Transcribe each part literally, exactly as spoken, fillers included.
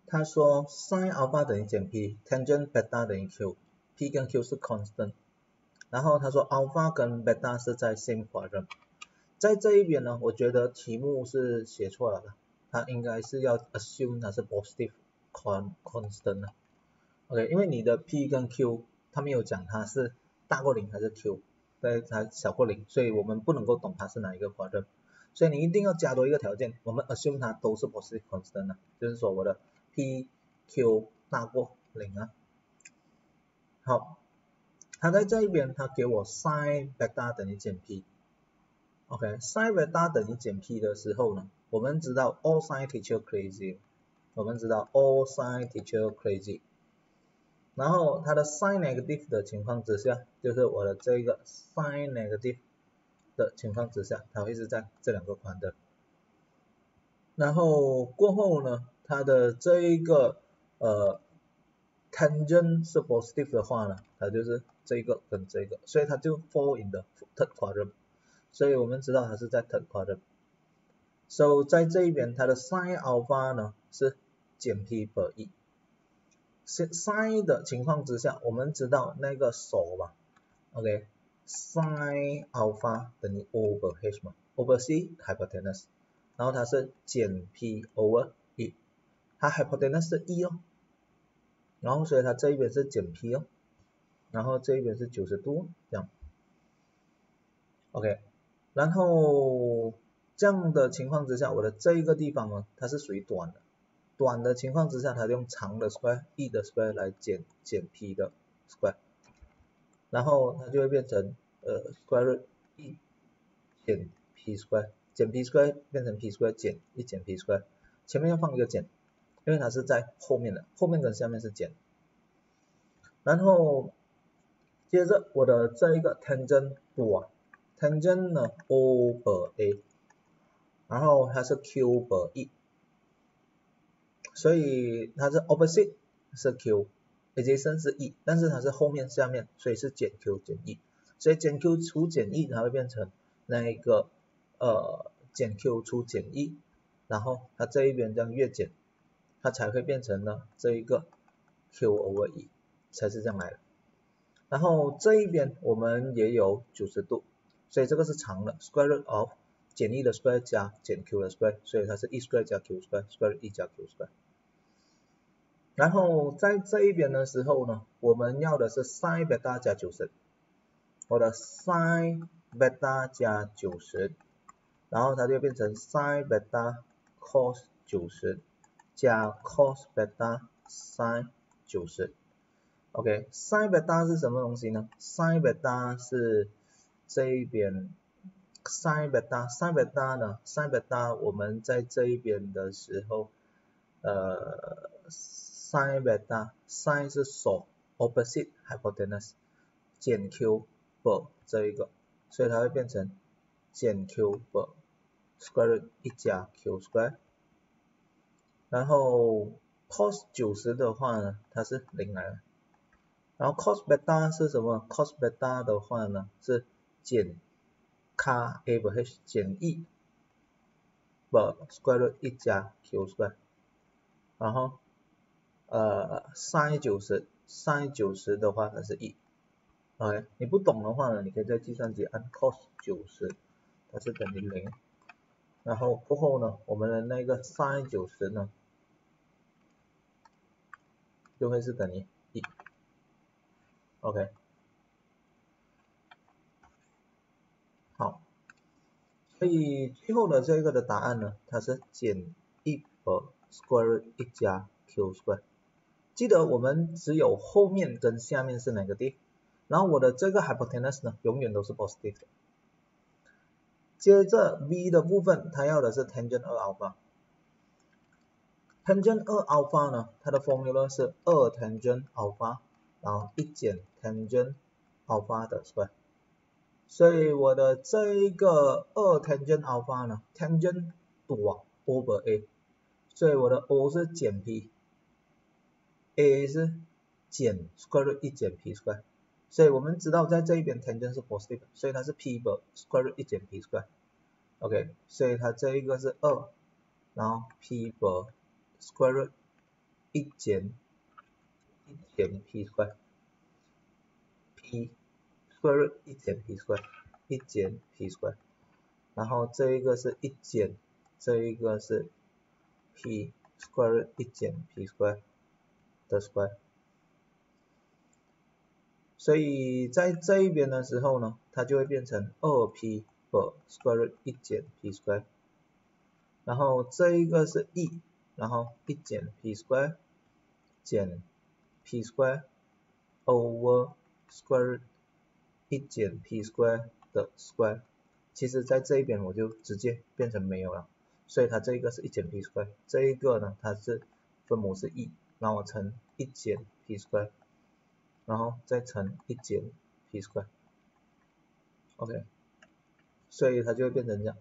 他说 sin alpha 等于减 p，tangent beta 等于 q，p 跟 q 是 constant。然后他说 alpha 跟 beta 是在 same quadrant。在这一边呢，我觉得题目是写错了的，它应该是要 assume 它是 positive constant 的。OK， 因为你的 p 跟 q 它没有讲它是大过零还是 q， 对，它小过零，所以我们不能够懂它是哪一个 quadrant。所以你一定要加多一个条件，我们 assume 它都是 positive constant 啊，就是说我的 p q 大过零啊。好，它在这一边它给我 sin beta 等于减 p。OK，sin beta 等于减 p 的时候呢，我们知道 all sin teacher crazy， 我们知道 all sin teacher crazy。然后它的 sin negative 的情况之下，就是我的这个 sin negative 的情况之下，它会是在这两个宽的。然后过后呢，它的这一个呃 tangent 是 positive 的话呢，它就是这个跟这个，所以它就 fall in the third quadrant。所以我们知道它是在 third quadrant。So 在这一边它的 sin alpha 呢是减 p per e。sin 的情况之下，我们知道那个手吧 ，OK，sin alpha 等于 over h 嘛 ，over c hypotenuse， 然后它是减 p over e， 它 hypotenuse 是一哦，然后所以它这一边是减 p 哦，然后这一边是九十度这样 ，OK， 然后这样的情况之下，我的这一个地方呢，它是属于短的。短的情况之下，它用长的 square e 的 square 来减减 p 的 square， 然后它就会变成呃 square root e 减 p square， 减 p square 变成 p square 减一减 p square， 前面要放一个减，因为它是在后面的，后面跟下面是减。然后接着我的这一个 tangent 短 tangent 呢 over a， 然后它是 q per e。所以它是 opposite 是 q，adjacent 是 e， 但是它是后面下面，所以是减 q 减 e， 所以减 q 除减 e 它会变成那一个呃减 q 除减 e， 然后它这一边这样越减，它才会变成呢这一个 q over e， 才是这样来的。然后这一边我们也有九十度，所以这个是长的 square root of 减 e 的 square 加减 q 的 square， 所以它是 e square 加 q square square root e 加 q square。然后在这一边的时候呢，我们要的是 sin beta 加九十，我的 sin beta 加九十，然后它就变成 sin beta cos 九十加 cos beta sin 九十。OK，sin beta 是什么东西呢 ？sin beta 是这一边 sin beta sin beta 呢 sin beta 我们在这一边的时候，呃 sin beta sin 是手 opposite hypotenuse 减 q per 这一个，所以它会变成减 q per square root 一加 q square。然后 cos 九十的话呢，它是零来的。然后 cos beta 是什么 ？cos beta 的话呢是减 k a per h 减 e per square root 一加 q square。然后呃 sin 九十 sin 九十的话它是 e。OK， 你不懂的话呢，你可以在计算机按 cos 九十，它是等于零。然后过后呢，我们的那个 sin 九十呢，就会是等于 e。OK， 好，所以最后的这个的答案呢，它是减一 per square root 一加 q square。记得我们只有后面跟下面是 negative， 然后我的这个 hypotenuse 呢，永远都是 positive 的。接着 b 的部分，它要的是 tangent 二 alpha。tangent 二 alpha 呢，它的 formula 是二 tangent alpha， 然后一减 tangent alpha 的 square。所以我的这一个二 tangent alpha 呢 ，tangent 短 over a， 所以我的 O 是减 p，A 是减 square root 一减 p square， 所以我们知道在这一边 tangent 是 positive， 所以它是 p per square root 一减 p square。OK， 所以它这一个是二，然后 p per square root 一减一减 p square p square root 一减 p square 一减 p square， 然后这一个是一减，这一个是 p square root 一减 p square 的 square。所以在这一边的时候呢，它就会变成 二 p per square root 一减 p square， 然后这一个是 e， 然后一减 p square 减 p square over square root 一减 p square 的 square， 其实在这一边我就直接变成没有了，所以它这一个是一减 p square， 这一个呢它是分母是 e， 然后乘一减 p square， 然后再乘一减 p square， OK， 所以它就会变成这样。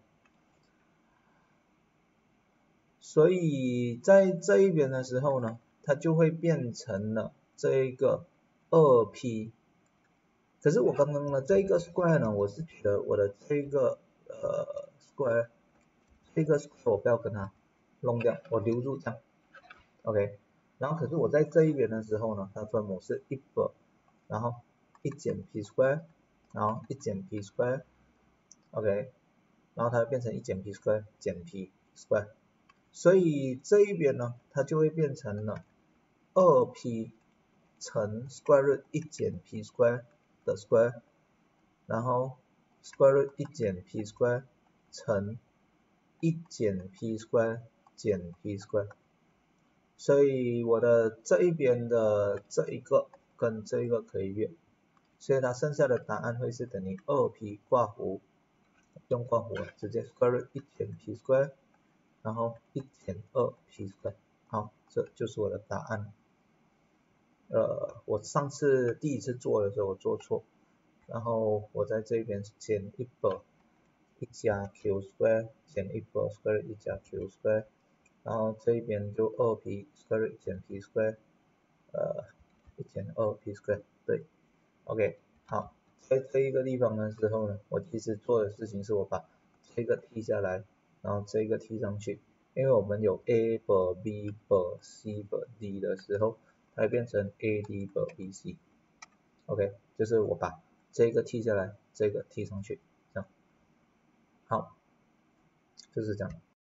所以在这一边的时候呢，它就会变成了这一个 二 p， 可是我刚刚的这个 square 呢，我是觉得我的这个呃 square， 这个 square 我不要跟它弄掉，我留住这样 ，OK， 然后可是我在这一边的时候呢，它分母是一百，然后一减 p square， 然后一减 p square，OK， 然后它会变成一减 p square 减 p square。所以这一边呢，它就会变成了 二 p 乘 square root 一减 p square 的 square， 然后 square root 一减 p square 乘一减 p square 减 p square。所以我的这一边的这一个跟这一个可以约，所以它剩下的答案会是等于 二 p 括弧，用括弧直接 square root 一减 p square。然后一减二 p square， 好，这就是我的答案。呃，我上次第一次做的时候我做错，然后我在这边减一百一加 q square 减一百 square 一加 q square， 然后这一边就 二 p square 减 p square， 呃，一减二 p square， 对 ，OK， 好，在这一个地方的时候呢，我其实做的事情是我把这个剔下来。然后这个提上去，因为我们有 a per b per c per d 的时候，它会变成 a d per b c。OK， 就是我把这个提下来，这个提上去，这样。好，就是这样。